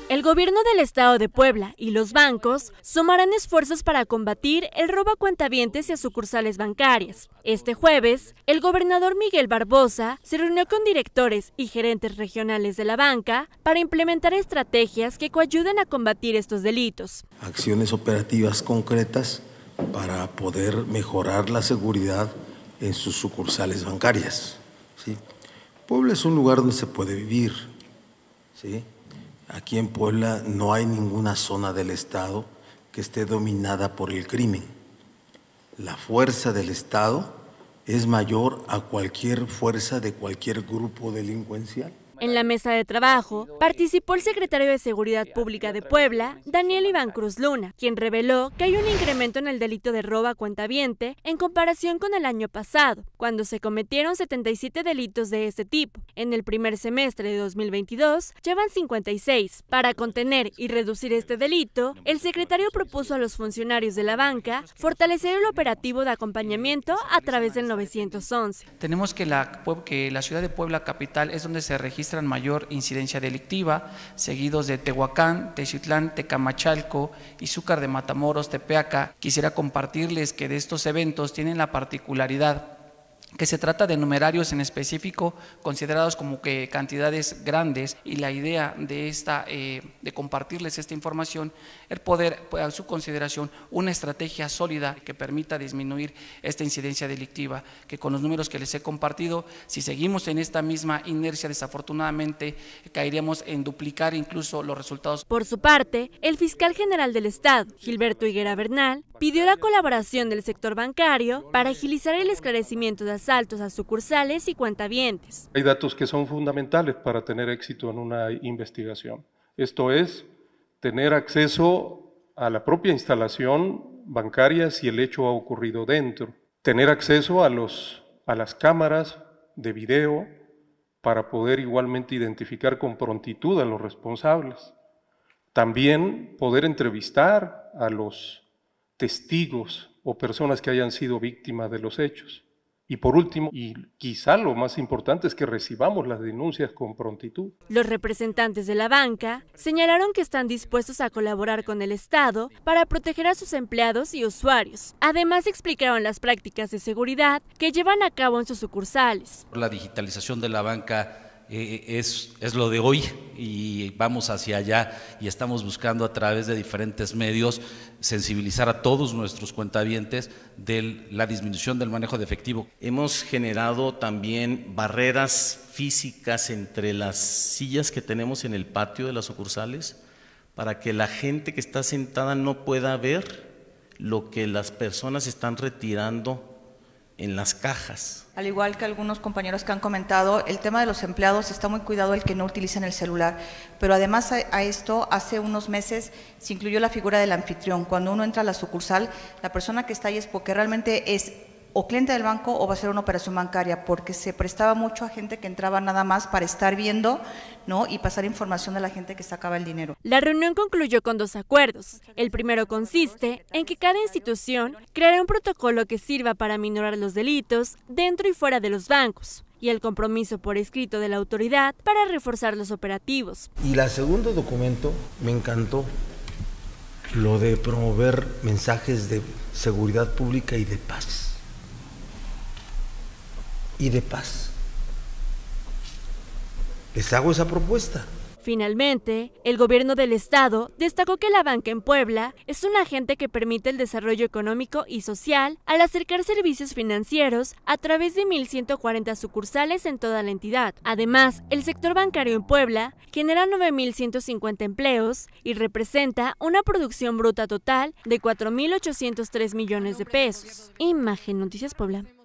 El gobierno del estado de Puebla y los bancos sumarán esfuerzos para combatir el robo a cuentavientes y a sucursales bancarias. Este jueves, el gobernador Miguel Barbosa se reunió con directores y gerentes regionales de la banca para implementar estrategias que coayuden a combatir estos delitos. Acciones operativas concretas para poder mejorar la seguridad en sus sucursales bancarias. ¿Sí? Puebla es un lugar donde se puede vivir. ¿Sí? Aquí en Puebla no hay ninguna zona del estado que esté dominada por el crimen. La fuerza del estado es mayor a cualquier fuerza de cualquier grupo delincuencial. En la mesa de trabajo participó el secretario de Seguridad Pública de Puebla, Daniel Iván Cruz Luna, quien reveló que hay un incremento en el delito de robo a cuentaviente en comparación con el año pasado, cuando se cometieron 77 delitos de este tipo. En el primer semestre de 2022 llevan 56. Para contener y reducir este delito, el secretario propuso a los funcionarios de la banca fortalecer el operativo de acompañamiento a través del 911. Tenemos que la ciudad de Puebla capital es donde se registra mayor incidencia delictiva, seguidos de Tehuacán, Teziutlán, Tecamachalco, Izúcar de Matamoros, Tepeaca. Quisiera compartirles que de estos eventos tienen la particularidad que se trata de numerarios en específico considerados como que cantidades grandes, y la idea de compartirles esta información es poder a su consideración una estrategia sólida que permita disminuir esta incidencia delictiva, que con los números que les he compartido, si seguimos en esta misma inercia, desafortunadamente caeríamos en duplicar incluso los resultados. Por su parte, el fiscal general del estado, Gilberto Higuera Bernal, pidió la colaboración del sector bancario para agilizar el esclarecimiento de asaltos a sucursales y cuentavientes. Hay datos que son fundamentales para tener éxito en una investigación. Esto es, tener acceso a la propia instalación bancaria si el hecho ha ocurrido dentro. Tener acceso a las cámaras de video para poder igualmente identificar con prontitud a los responsables. También poder entrevistar a los testigos o personas que hayan sido víctimas de los hechos. Y por último, y quizá lo más importante, es que recibamos las denuncias con prontitud. Los representantes de la banca señalaron que están dispuestos a colaborar con el Estado para proteger a sus empleados y usuarios. Además, explicaron las prácticas de seguridad que llevan a cabo en sus sucursales. La digitalización de la banca es lo de hoy y vamos hacia allá, y estamos buscando a través de diferentes medios sensibilizar a todos nuestros cuentavientes de la disminución del manejo de efectivo. Hemos generado también barreras físicas entre las sillas que tenemos en el patio de las sucursales para que la gente que está sentada no pueda ver lo que las personas están retirando en las cajas. Al igual que algunos compañeros que han comentado, el tema de los empleados está muy cuidado el que no utilicen el celular, pero además a esto, hace unos meses se incluyó la figura del anfitrión. Cuando uno entra a la sucursal, la persona que está ahí es porque realmente es o cliente del banco o va a ser una operación bancaria, porque se prestaba mucho a gente que entraba nada más para estar viendo, ¿no?, y pasar información de la gente que sacaba el dinero. La reunión concluyó con 2 acuerdos. El primero consiste en que cada institución creará un protocolo que sirva para minorar los delitos dentro y fuera de los bancos, y el compromiso por escrito de la autoridad para reforzar los operativos. Y el segundo documento me encantó, lo de promover mensajes de seguridad pública y de paz. Les hago esa propuesta. Finalmente, el gobierno del estado destacó que la banca en Puebla es un agente que permite el desarrollo económico y social al acercar servicios financieros a través de 1,140 sucursales en toda la entidad. Además, el sector bancario en Puebla genera 9,150 empleos y representa una producción bruta total de 4,803 millones de pesos. Imagen Noticias Puebla.